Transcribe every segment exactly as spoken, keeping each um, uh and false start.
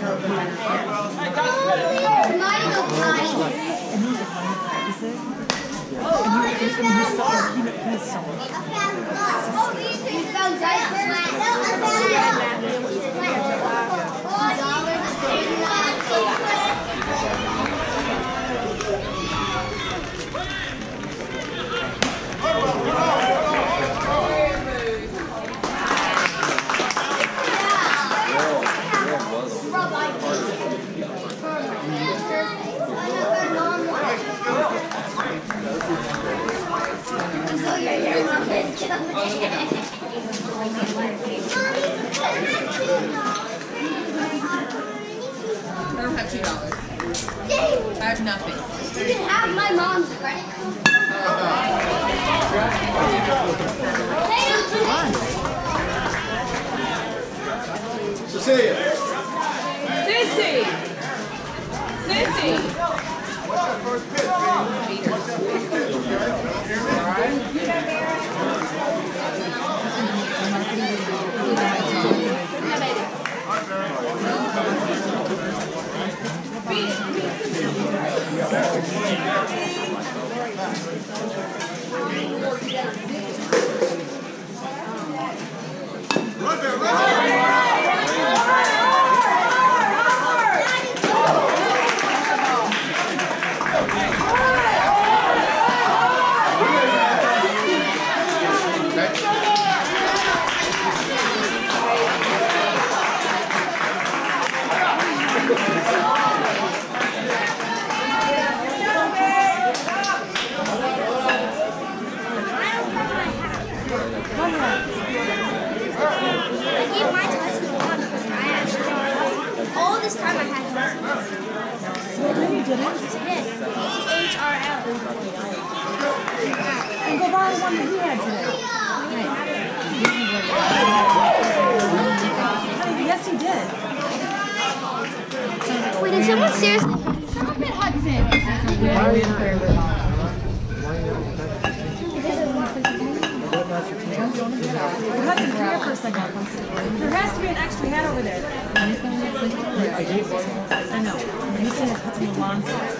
I don't have two dollars. I have nothing. You can have my mom's credit card. Cecilia. Sissy! Sissy! All this time I had H R L. And go buy the one that you had today. Yes, he did. Wait, did someone seriously? Stop it, Hudson. Hudson, come here for a second. There has to be an extra hat over there. I gave one. I know. He said Hudson Milan.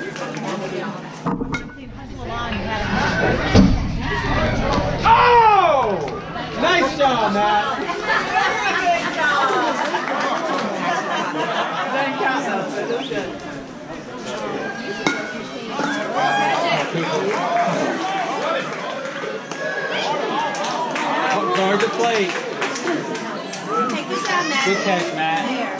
Oh! Nice job, Matt. Guard the plate. Take this down, Matt. Good catch, Matt.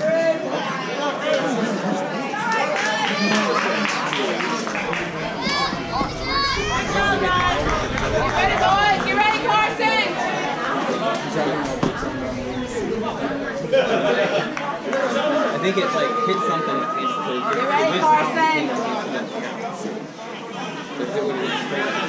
Get ready, boys! Get ready, Carson! I think it like hit something that came through. Get ready, Carson! If it would have been straight up.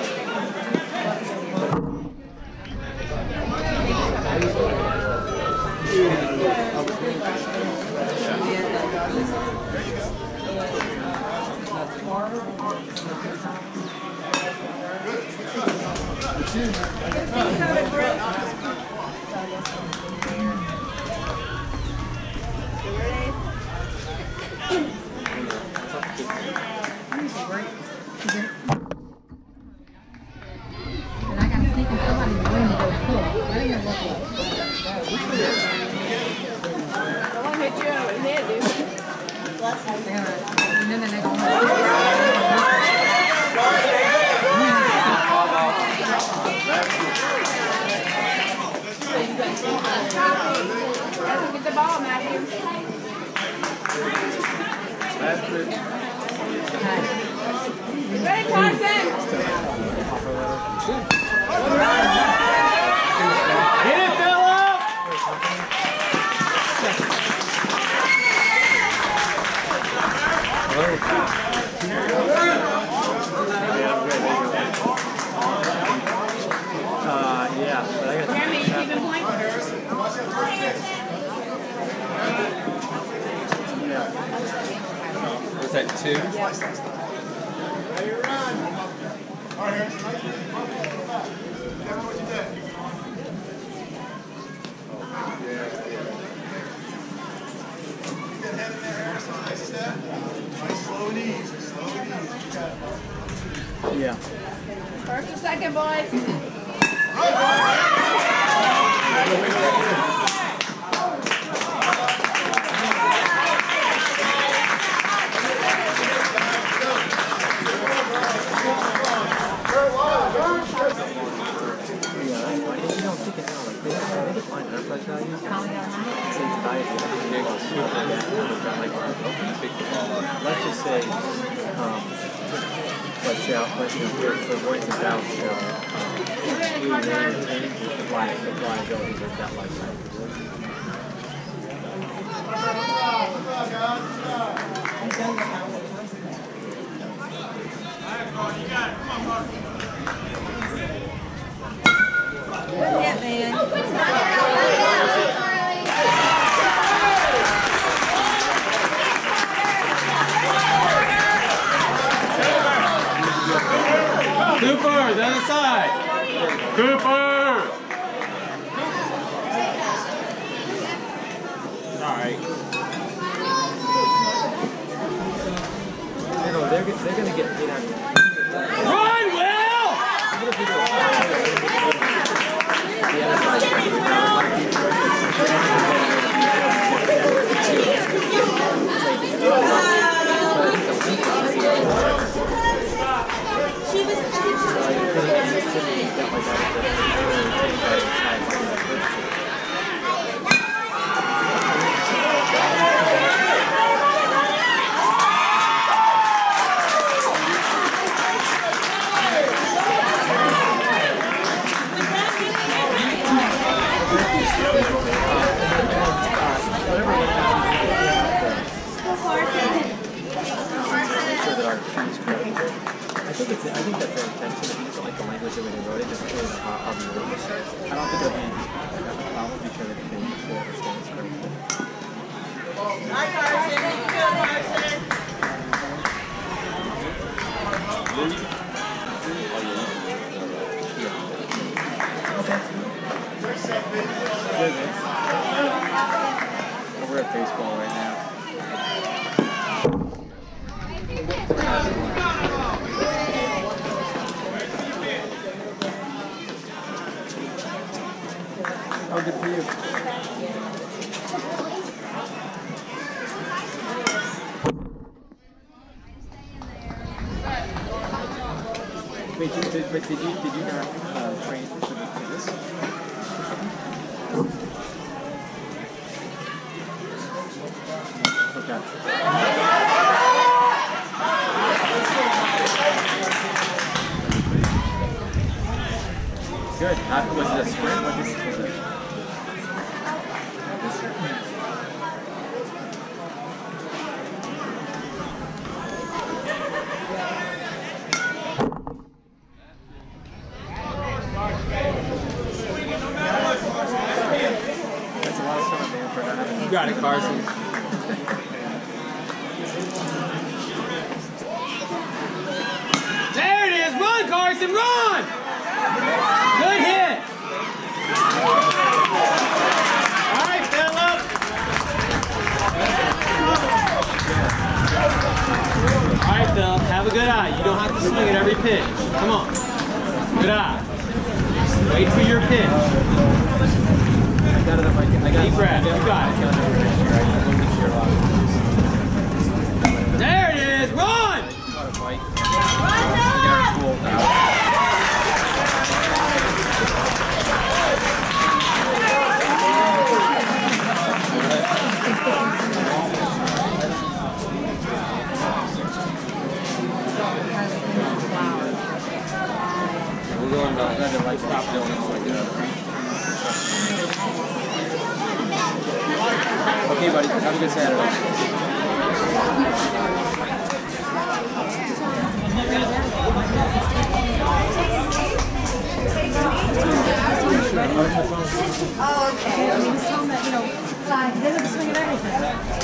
Get the ball, Matthew. Get ready, Carson! Get it, Philip! Uh, yeah, but I got Jeremy, you keeping point? Was that two? Yeah. First and second, boys. Let's just say, um, let's say, let's say, for voice and down, you know, we maintain the fly, the flyability of that lifetime. Good hit, man. Cooper, the other side. Cooper. Sorry. You know, they're they're gonna get hit on. Run, Will! She was I think it's. I think that's their intention. If you just don't like the language of it and wrote it, just clear the hot of your words. I don't think it'll be a problem because I think they will understand this correctly. Hi, Carson. Good, Carson. Good, man. We're at baseball right now. Oh, good for you. Wait, did, did, but did you did you not uh, train for this? For this? Okay. Good. Uh, was it a sprint? What distance was it? That's a lot of fun, man, for not having. You got it, Carson. There it is! Run, Carson, run! Good hit! All right, Philip! All right, Philip, have a good eye. You don't have to swing at every pitch. Come on. Good eye. Wait for your pitch. I got it up. I got Deep breath. You got it. There it is! Run! Run up! We're going to let it like stop doing it like that. Okay, buddy. Have a good Saturday. Oh, okay. I mean, he's telling that, you know, he doesn't swing at everything.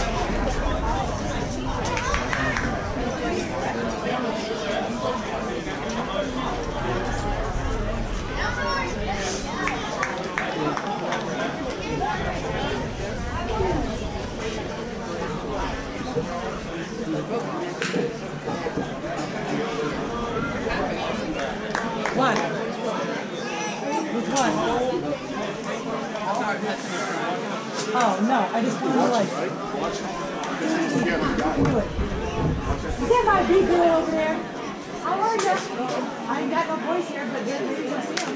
What? Which one? Oh, no, I just want to like... Do it. Is that my big girl over there? How are you? I ain't got no voice here, but then maybe you'll see him.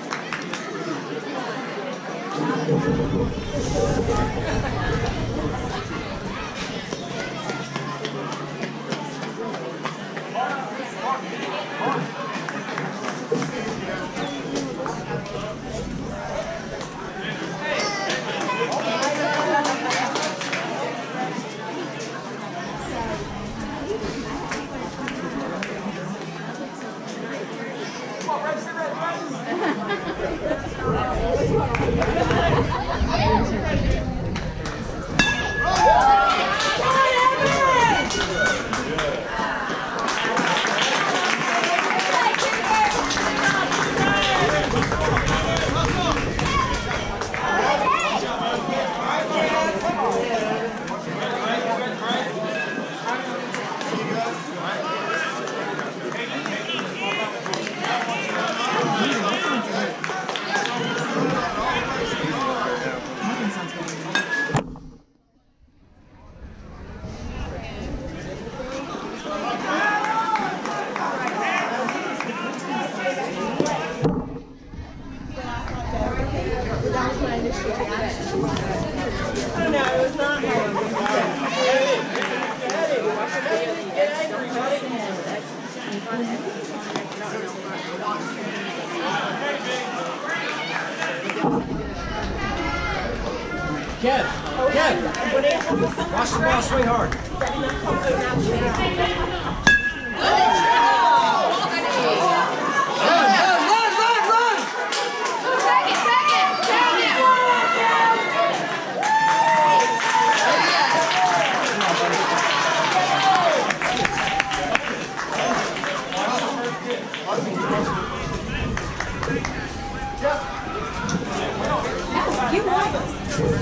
Kev, Kev, watch the ball, sweetheart. You want us.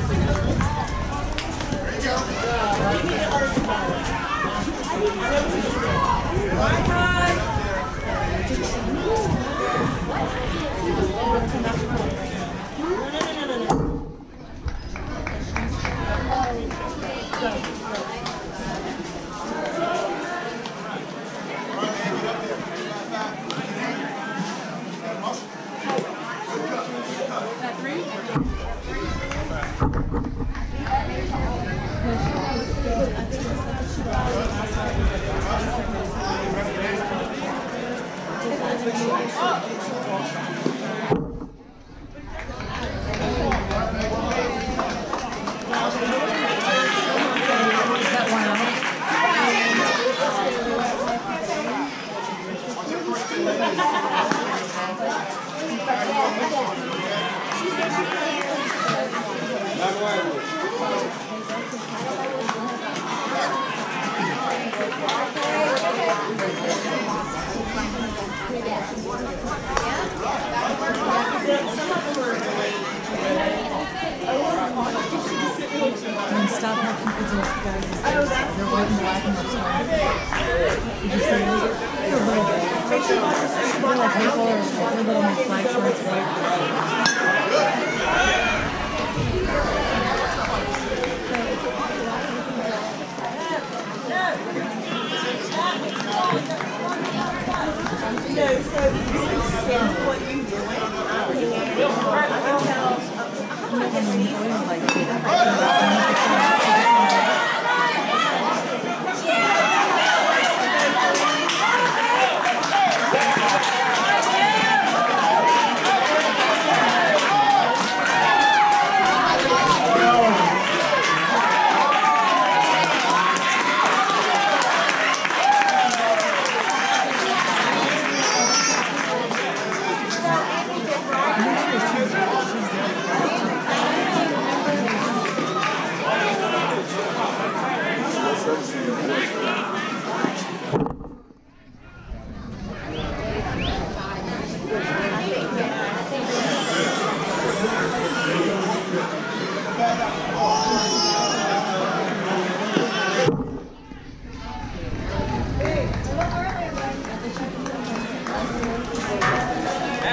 And stop having kids with guys. They're white and black and they're smart. You just say, they're little bit. They're like maple or like they're little like black shorts, white. No, so you send what you're doing. I'll tell.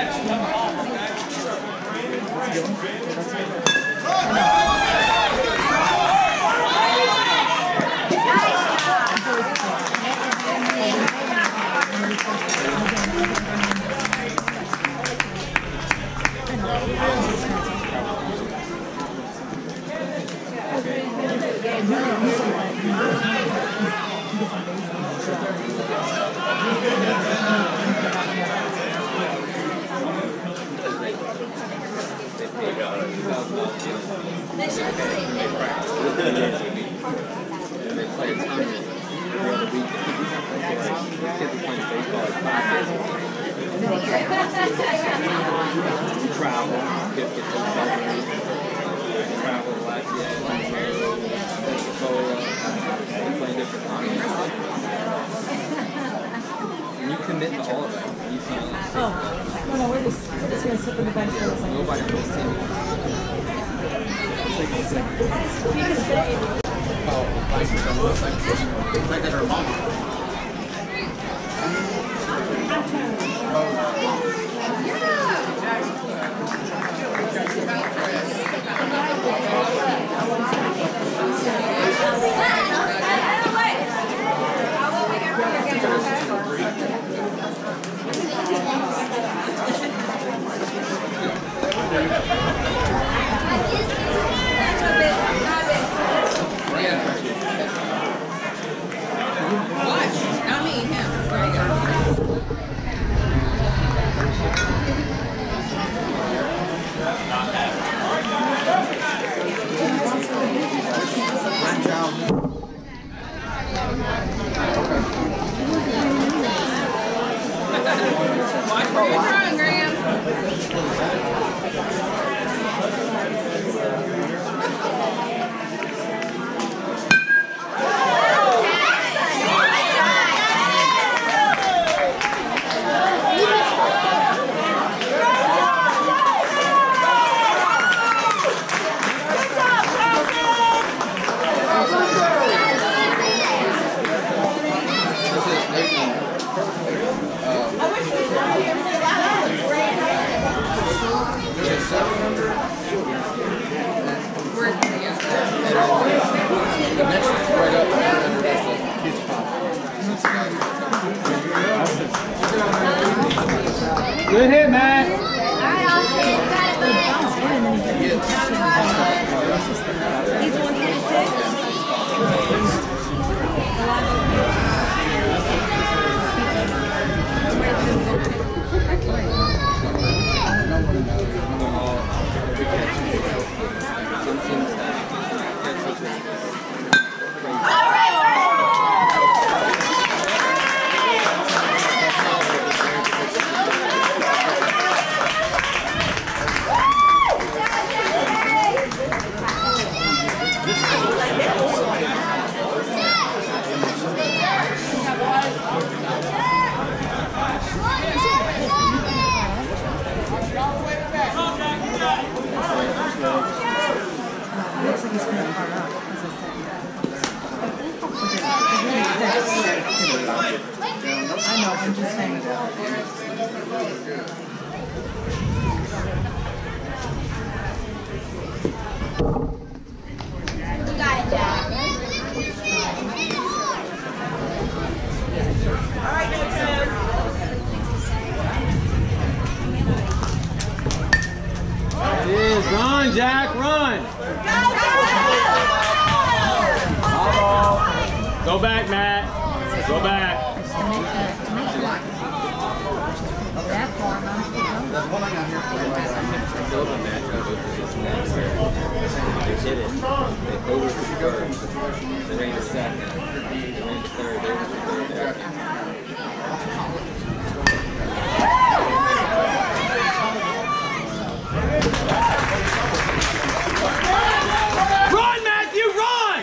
You commit to all of that. You see. Oh, no, no, we're just, we're just gonna sit on the bench for a second. Nobody knows team. You just stay. Oh, like it's almost like it's like they're wrong. Watch. Not me, him. There you go. Watch where you're throwing, Graham. Good hit, Matt. All right, Austin. You got it, bud. He's one twenty-six. Looks like he's kind of hard up, as I said. I know, I'm just saying. You got it, Dad. All right, no time. It is. Run, Jack, run. Go back, Matt. Go back. That far, huh? There's one I got here for you. They did it. They over the third. They ran to second. They ran to third. They were to third. Run, Matthew, run!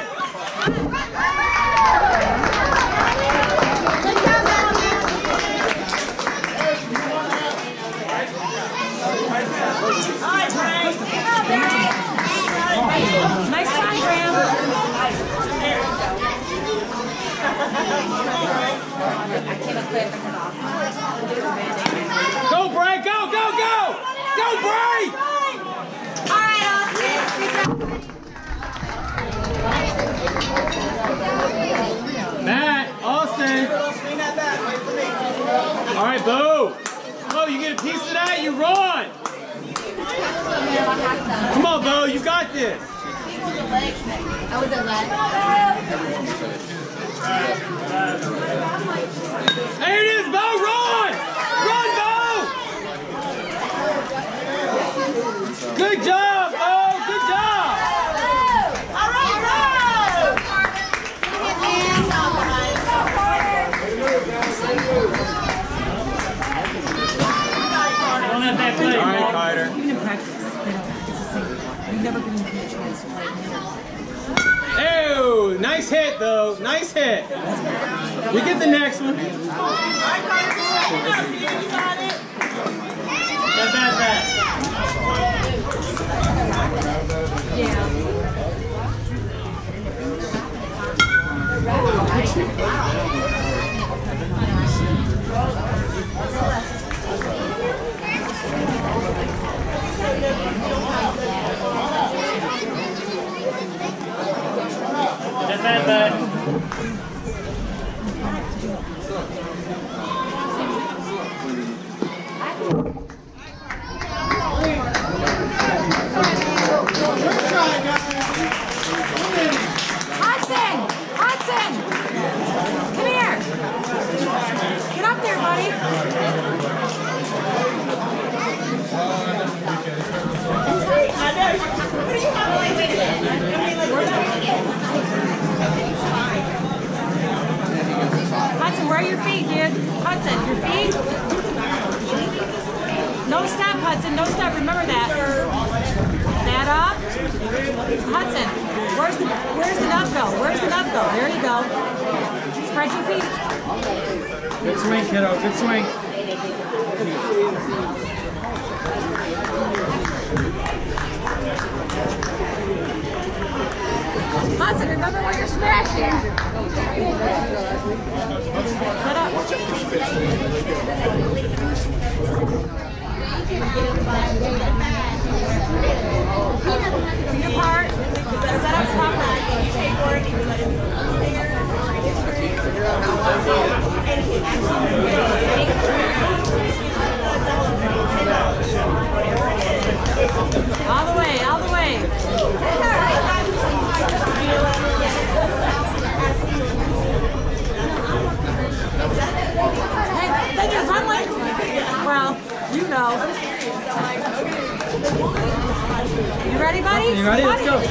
Nice try, Graham. Go, Brad, go, go, go! Bo. You get a piece of that, you run. Come on, Bo. You got this. I was a leg. There it is, Bo. Run. Run, Bo. Good job, Bo. Good job. All right, go. All right, Carter. Even in practice, you know, it's the same. You've never given me a chance to play. Oh, nice hit, though. Nice hit. We get the next one. Bad, bad, bad. That's bad, bad. Hudson! Hudson! Come here! Get up there, buddy! Hudson, where are your feet, dude? Hudson, your feet? No step, Hudson, no step. Remember that. That up. Hudson, where's the where's the nub go? Where's the nub go? There you go. Spread your feet. Good swing, kiddo. Good swing. Hudson, remember where you're smashing. Set up. Feet apart. Set up properly. All the way, all the way. Hey, then you run like, well, you know. You ready, buddy? You ready? Let's go.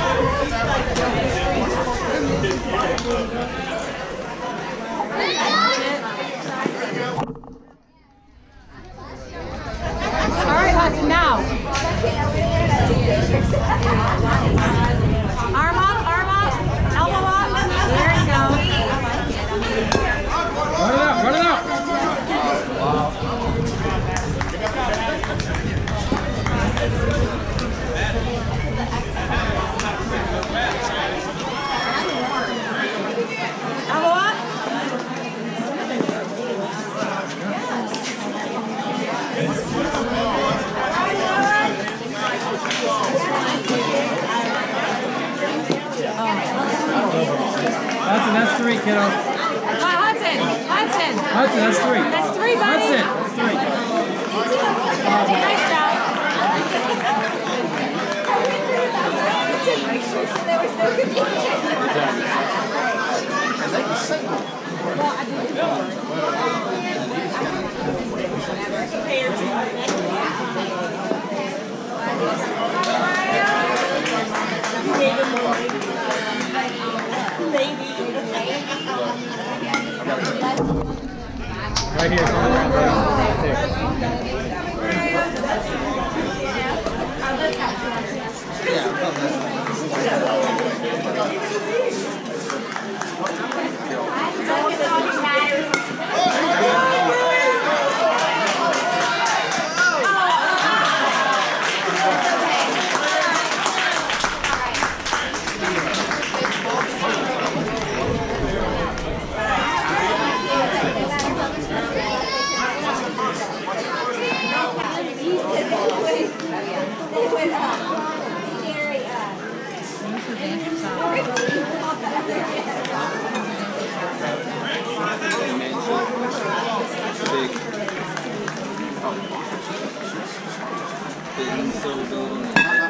All right, Hudson, now. Arm up, arm up, elbow up. There you go. Run it out, run it out. Elbow up. Hudson, that's three, kiddo. Uh, Hudson, Hudson. Hudson, that's three. That's three, buddy. Hudson, that's three. Nice job. Right here. the silver building.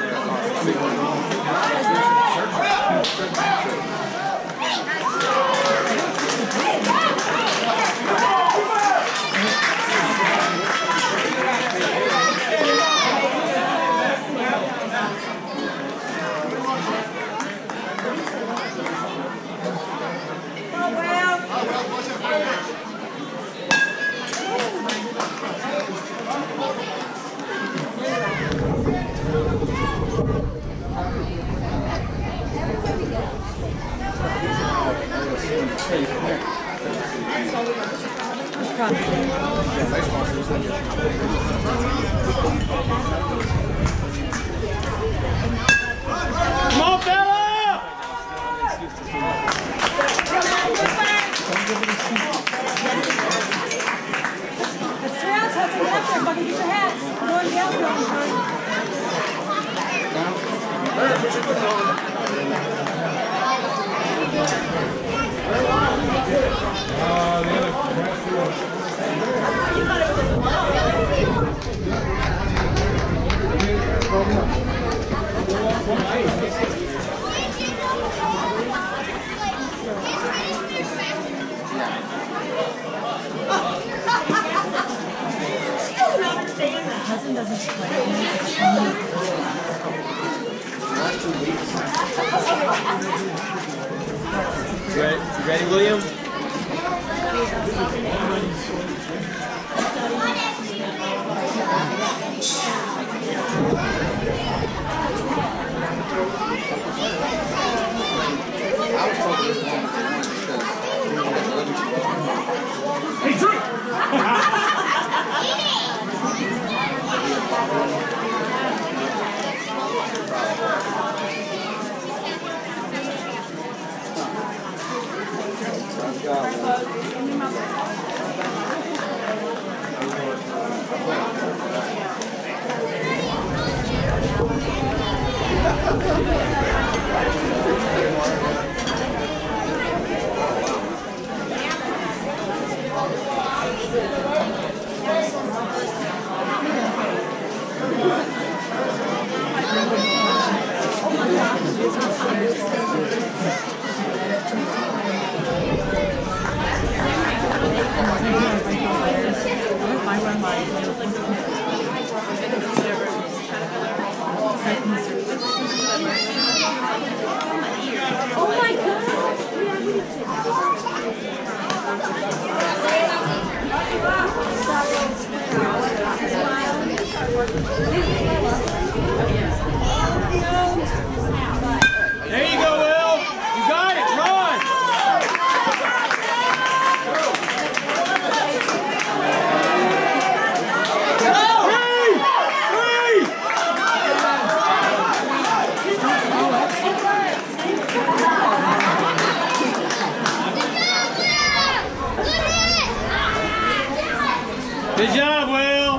Come on, fella! It's three outs, have some left there, fucking get your hat. Go in the outfield. Cousin doesn't play. You ready, you ready, William? Hey, Drew! Oh my god! There you go, Will. You got it. Run. Three! Three! Good job, Will.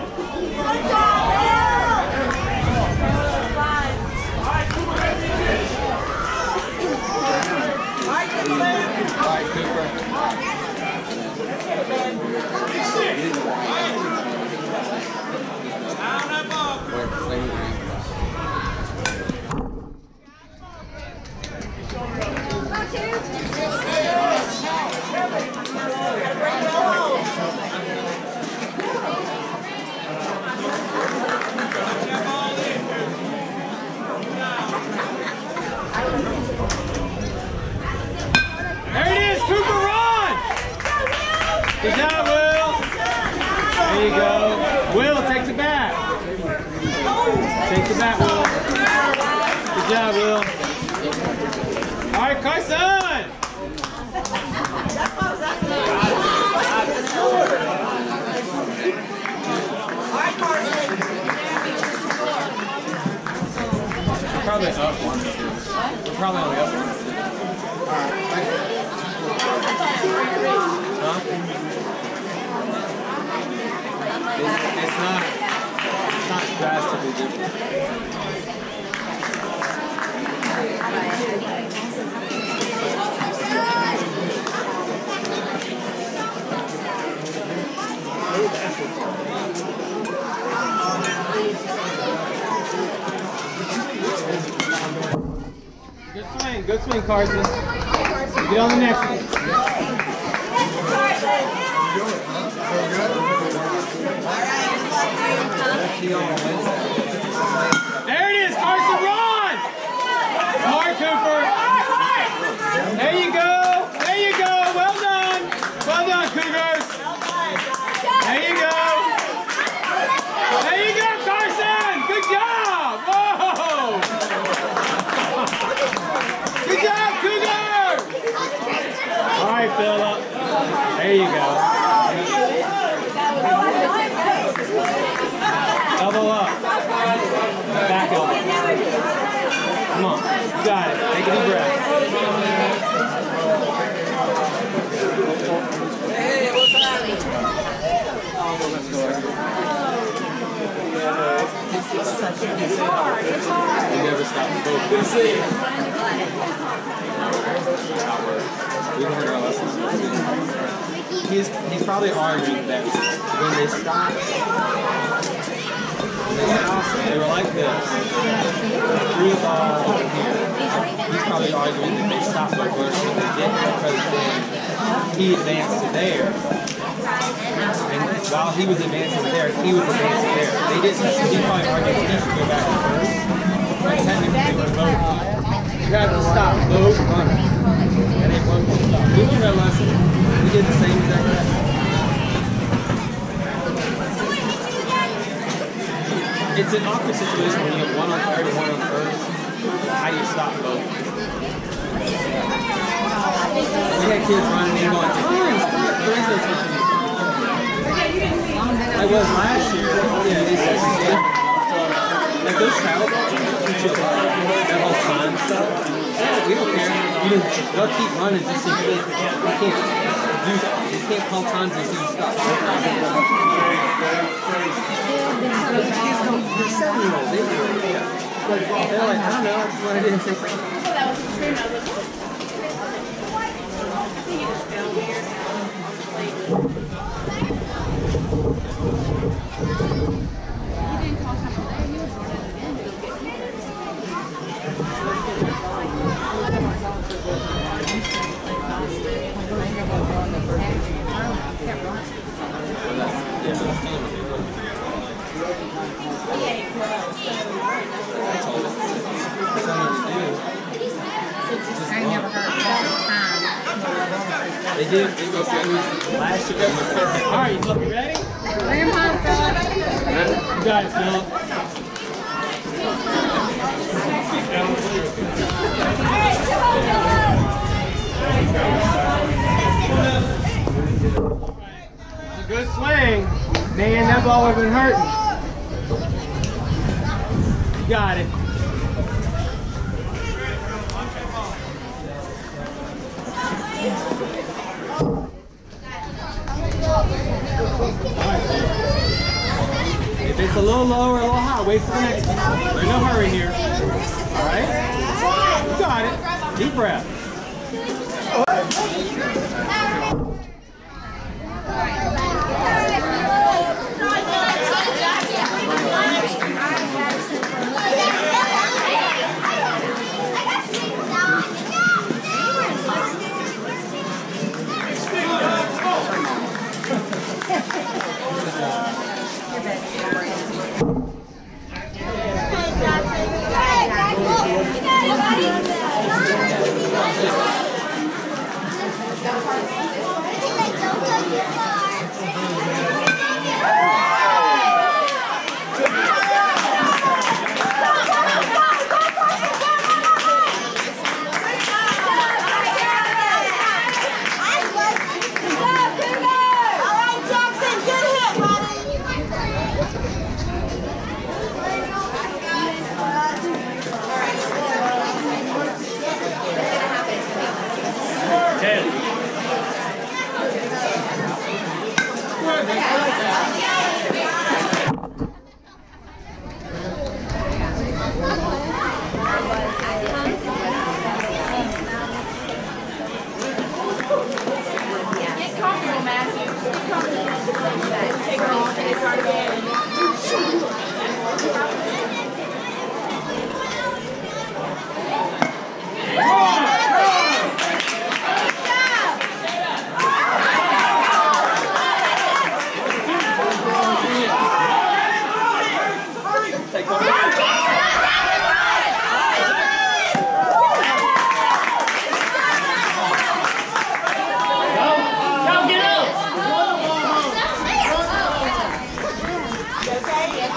There it is, Cooper, run! Good job, Will. There you go. Will, take the bat. Take the bat, Will. Good job, Will. All right, Carson. We're probably up one. We're probably only up one. Huh? It's, it's not. It's not drastically different. Good swing, Carson. Get on the next one. There it is, Carson, run! Smart, Cooper. There you go. There you go. Well done. Well done, Cougars. There you go. There you go, Carson. Good job. Whoa. Good job, Cougars. All right, Phillip. There you go. Elbow up. Back elbow. Come on. You got it. Take a deep breath. Hey, what's happening? It's hard. It's hard. We never stop the boat. Good to see you. We learned our lessons. He's, he's probably arguing that when they stopped, they were like this. Threw the ball over here. He's probably arguing that they stopped the first when they didn't because then he advanced to there. And while he was advancing there, he was advancing there. They didn't. He probably argued that he should go back to first. But technically, they were both. You have to stop both runners. And then one more stop. We learned that lesson. We did the same exact lesson. It's an awkward situation when you have one on third and one on first. How do you stop both? We had kids running in going, there is no time. I was last year. Yeah, they said yeah. Like those travel balls, teach you that whole time stuff. Yeah, we don't care. You just they'll keep running just so you can. You can't do that. You can't call times until you stop. Those kids don't. They're seven-year-olds. They do it. Yeah. They're like, I don't know. I just wanted to say. That was extreme. I was like, I think it just felt weird. He didn't call time there. He was running it in to go get me. I never heard that time. They did. They go through last year. All right, you look ready? Bring him home, Phillip. You got it, Phillip. It's a good swing. Man, that ball would have been hurting. You got it. If it's a little low or a little high, wait for the next one. There's no hurry here. All right? You got it. Deep breath.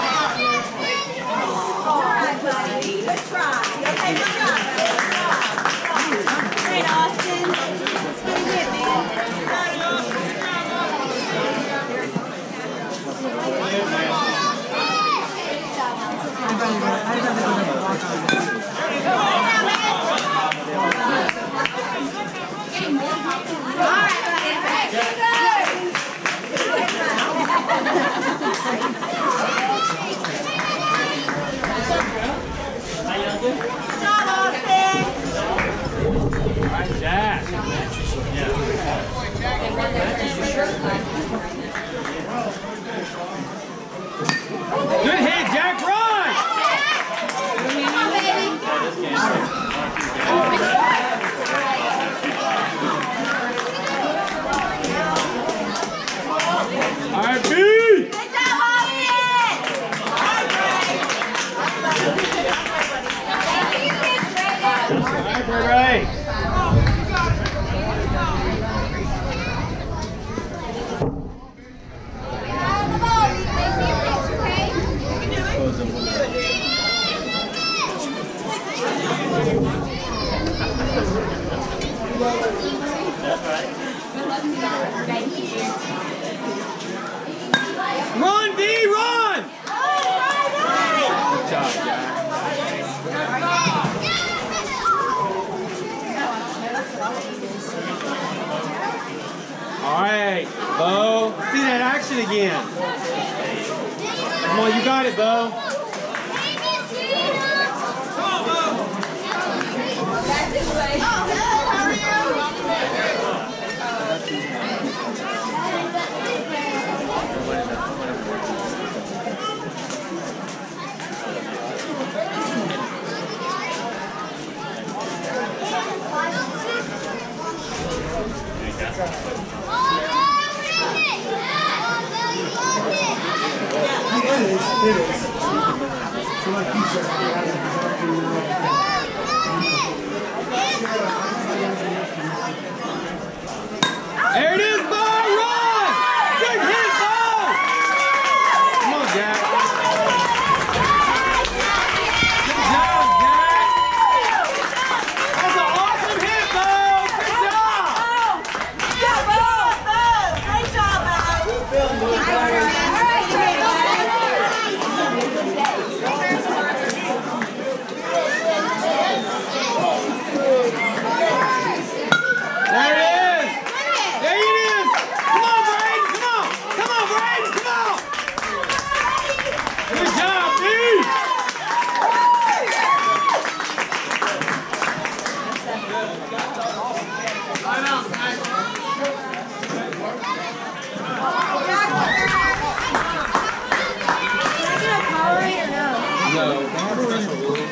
right, buddy. Good try. Okay, good try. Great, Austin. Let's get it, man. Jack. Good hit, Jack. Run! All right, B. Good job, Austin! All right. Run, B, run! Good job, Jack. All right, Bo. Let's see that action again. Come on, you got it, Bo. It is, it is. So like you said, There it is, Bo! Run! Good hit, Bo! Come on, Jack. Good job, Jack. That's an awesome hit, Bo! Good job! Good job, Bo! Great job, Bo! There it is! There it is! Come on, Braden! Come on! Come on, Braden! Come on! Good job, B! No, they have special rules.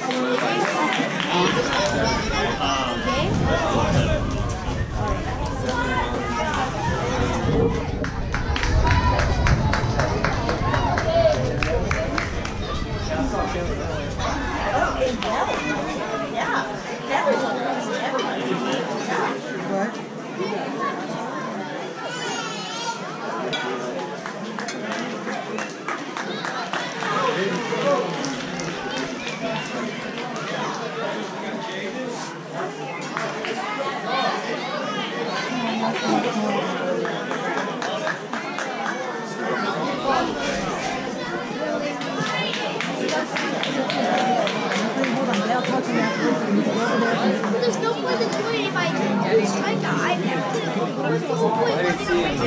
There's no point in doing it if I lose strike out. I never did. What's the whole point? No,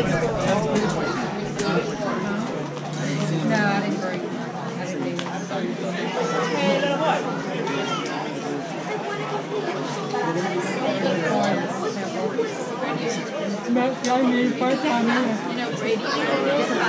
I didn't break. I didn't That's what I mean, first time here. You know, Brady, you know, is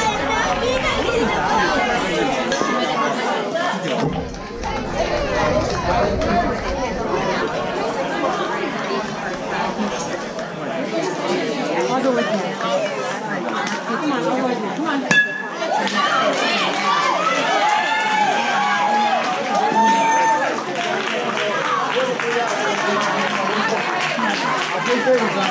Thank you. thirty zone.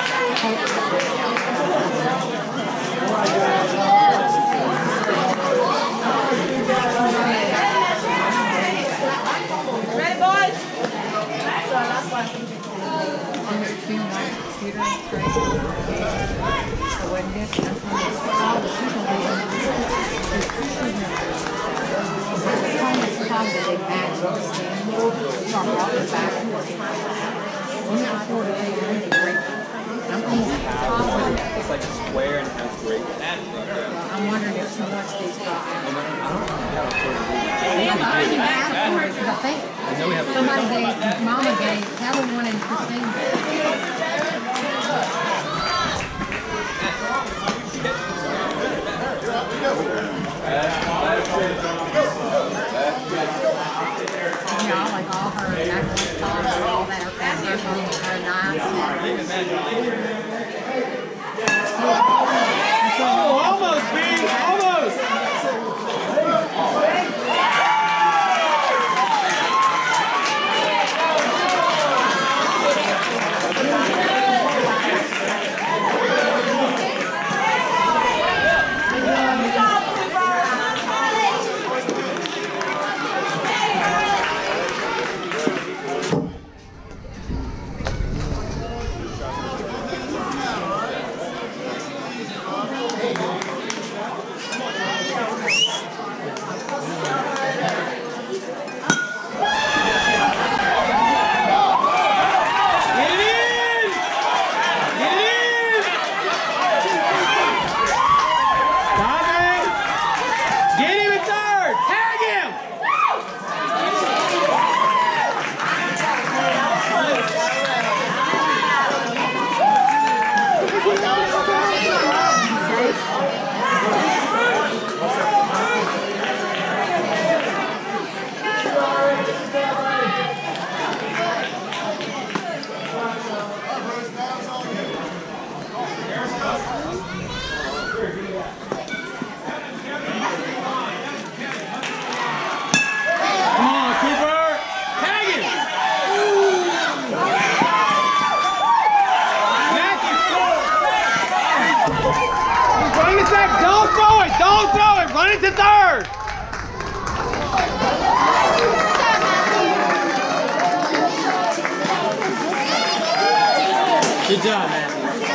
Ready, boys? There's two white computers, right? So when this, that's when it's all the people leaving. There's two children. It's kind of time that they match the stand. So I'm walking back and forth. When you're four to eight, you're really great. I'm almost positive. It's like a square and it has great. I'm wondering if so much these got out. I don't know how to sort of do that. I already asked for it because I think I know we have somebody gave, Mama gave, Kelly one and Christine. You know, like all her necklace, all her, all that, her pants, her knives. Oh, almost, B! Almost! Run it to third! Good job, Matthew.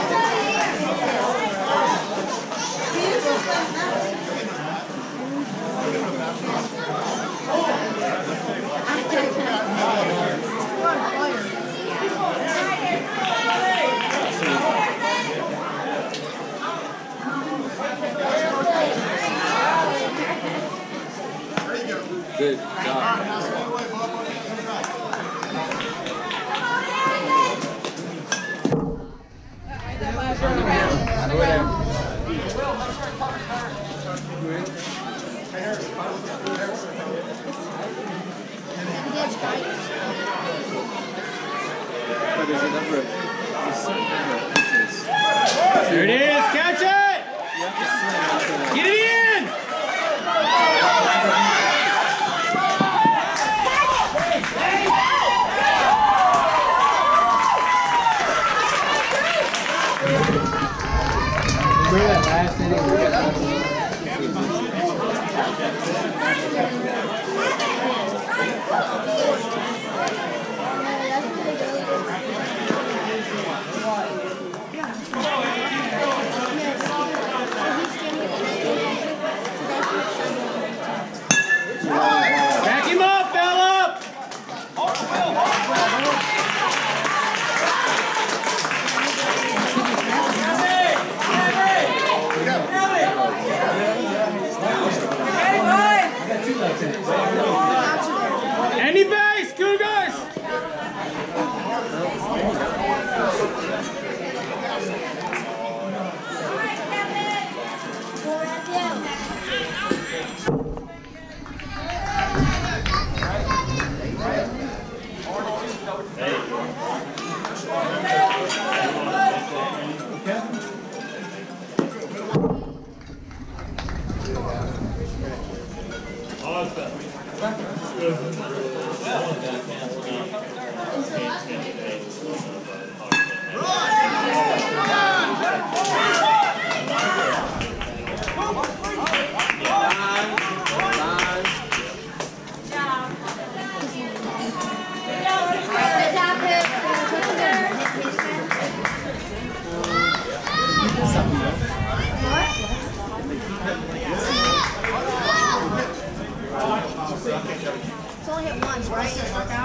Good job. There's a number of, there's a certain number of pieces. There it is, catch it! Get it in! Remember that last inning we got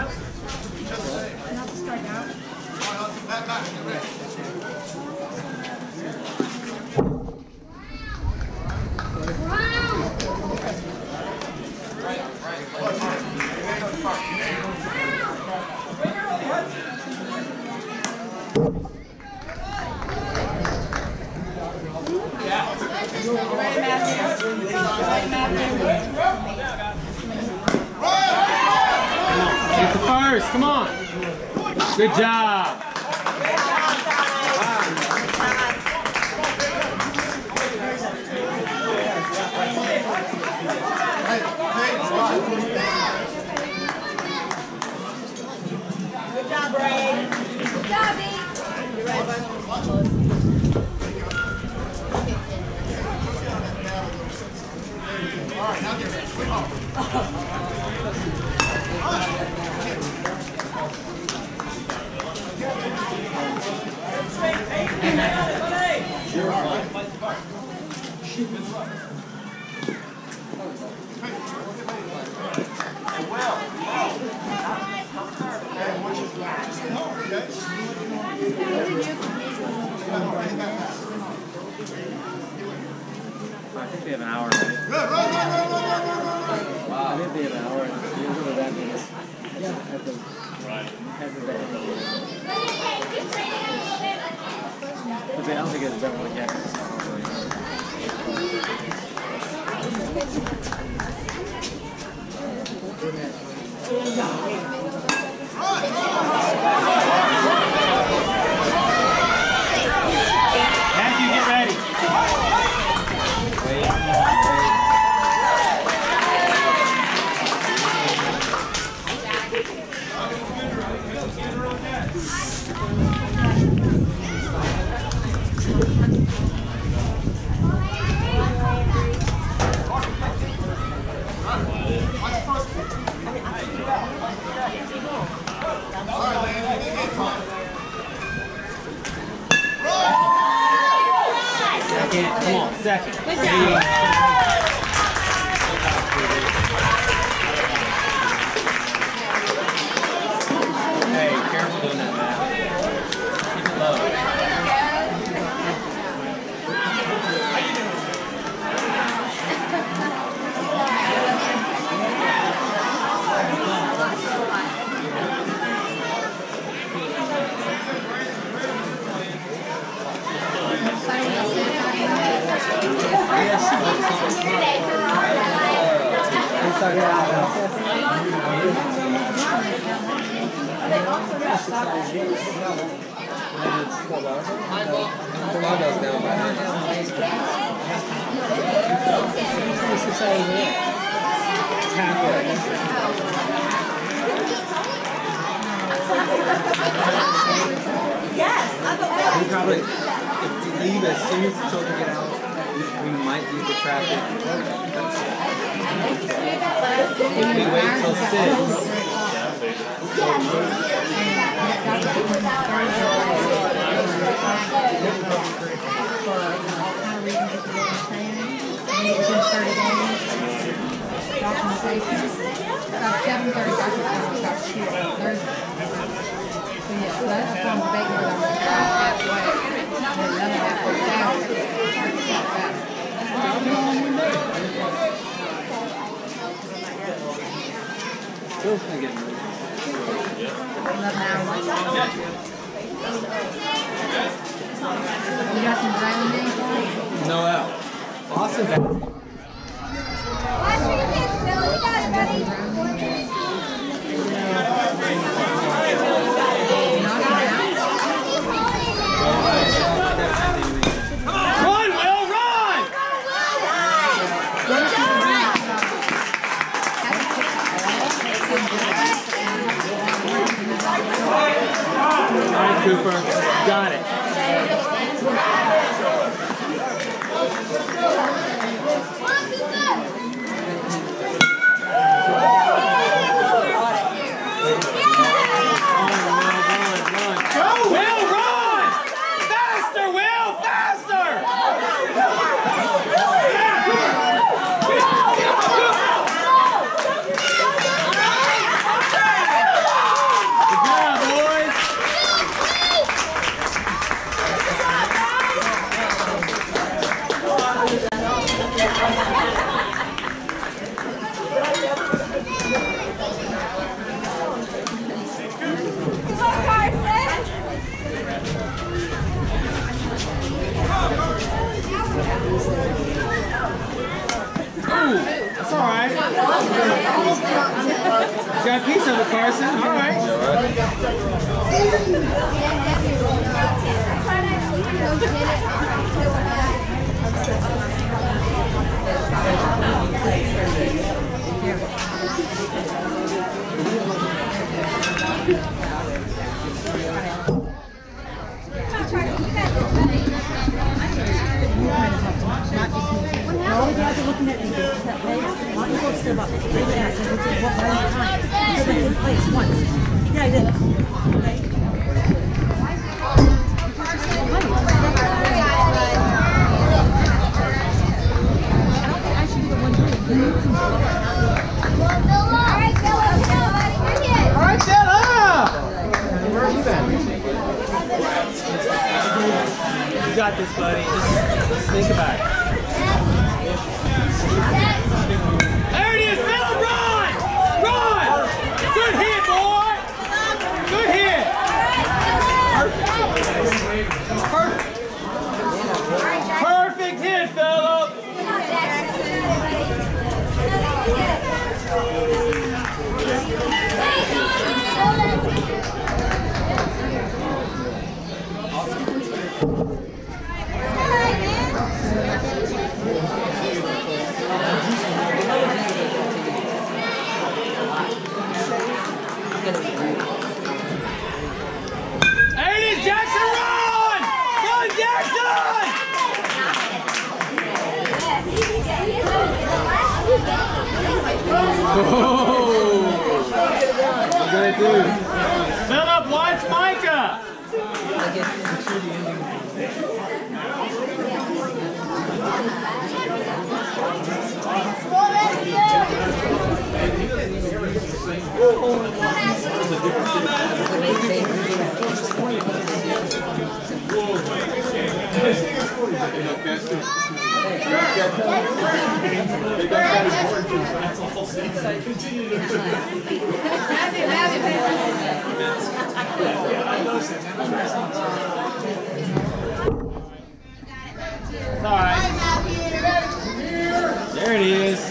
Not to strike out. Get the first, come on. Good job. Good job, Ray. Good job, B. You're right, bud. All right, now get ready. I think they have an hour. Good, run, run, run, run, run, run, run. Wow. I think they have an hour. You're going to that means at the right. At the back. But they don't think it's done with cameras. Matthew, get ready. Wait, Second, come on, second. Good job. Hey, careful doing that, Matt. Keep it low. Yes, I thought We probably, if we leave as soon as the children get out, we, we might use the traffic. If we wait till six. About seven thirty, Doctor Thomas got school on Thursday. So yeah, so that's from the baby that I'm halfway. And another halfway Saturday. Still gonna get moved. eleven hours. You got some driving days? No out. Awesome. Run, Will, run! All right, Cooper, got it. Will, run! Faster, Will, faster! got a piece of it, Carson. All right. All the guys are looking at me. That way, why don't you go step up? They would ask, and say, what was the time? Because I did place once. Yeah, I did. Okay. I don't think I should be the one doing it. All right, Stella! Where have you been? You got this, buddy. Just, just think about it. There it is, Phil! Run! Run! Good hit, boy! Good hit! Perfect. Perfect. Perfect hit, Philip! There it is, Jackson, run! Run, Jackson! Oh! What are you gonna do? Philip, watch Micah! It's all right. There it is.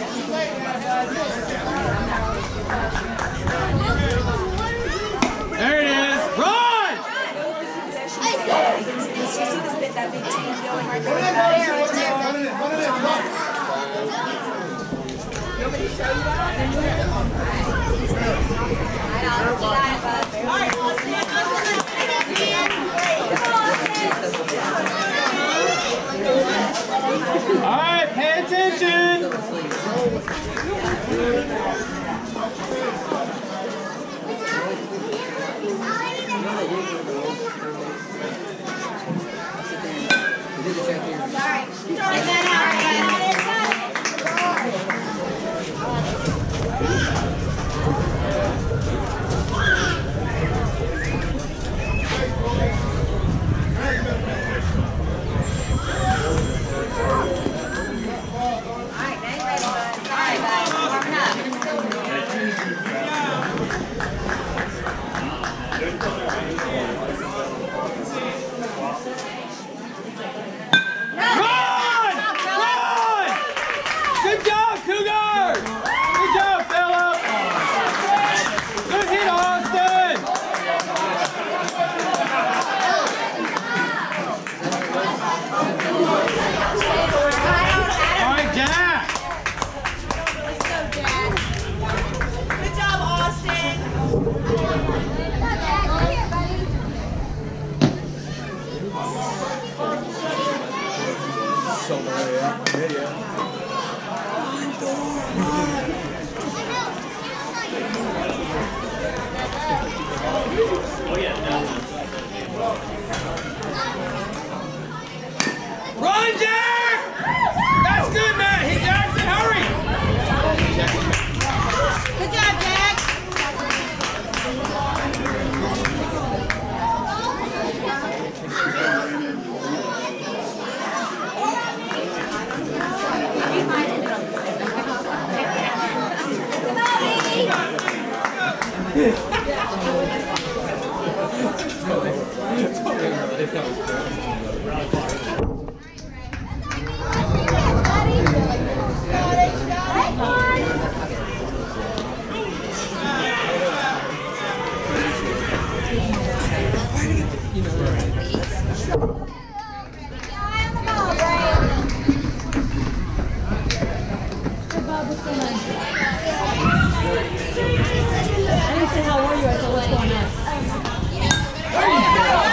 There it is. Run! That big team going right there. Nobody show you that? All right, well, stand up. you know. Hey, Bob, what's going on? I didn't say how are you. I said what's going on. There you go.